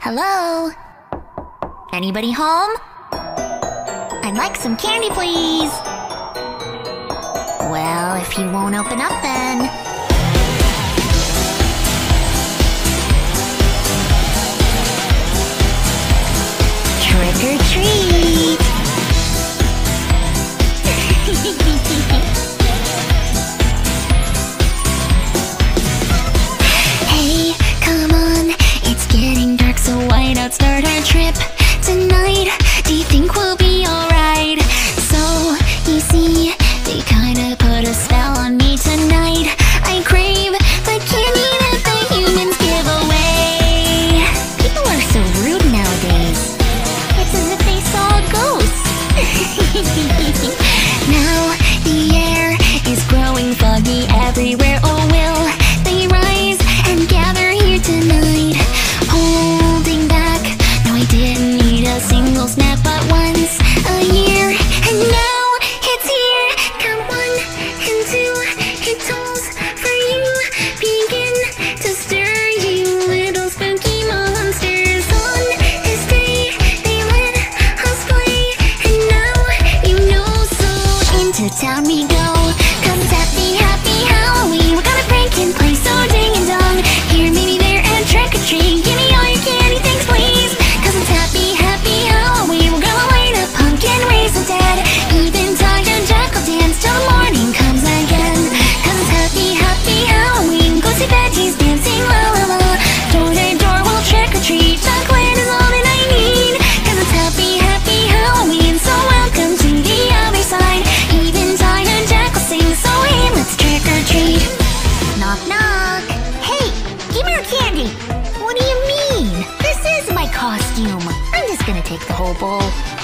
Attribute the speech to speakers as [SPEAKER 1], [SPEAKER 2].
[SPEAKER 1] Hello? Anybody home? I'd like some candy, please. Well, if you won't open up then. Trick or treat! Hey, come on, it's getting dark, so why not start our trip tonight? Do you think we'll be alright? So, you see, they kinda put a spell on me tonight. I crave the candy that the humans give away. People are so rude nowadays. It's as if they saw a ghost. Now the air is growing foggy everywhere. Oh, will they rise and gather here tonight? Holding back, no, I didn't need a single snap but once a year, and now it's here. Come one and two, it tolls for you. Begin to stir, you little spooky monsters. On this day, they let us play, and now you know. So into town we go, 'cause it's happy, happy Halloween. We're gonna prank and play, so ding and dong. Here, maybe there, and trick or treat. Give me all your candy, thanks please. 'Cause it's happy, happy Halloween. We're gonna light a pumpkin, raise the dead. Even tiger jackal dance till the morning comes again. 'Cause it's happy, happy Halloween. Go see Betty's dancing, la la la. Door to door, we'll trick or treat. Chocolate is all that I need. 'Cause it's happy, happy Halloween. So welcome to the other side. Even tiger jackal sings, so hey, let's trick or treat. Knock knock. Hey, give me your candy. What do you mean? This is my costume. I'm just gonna take the whole bowl.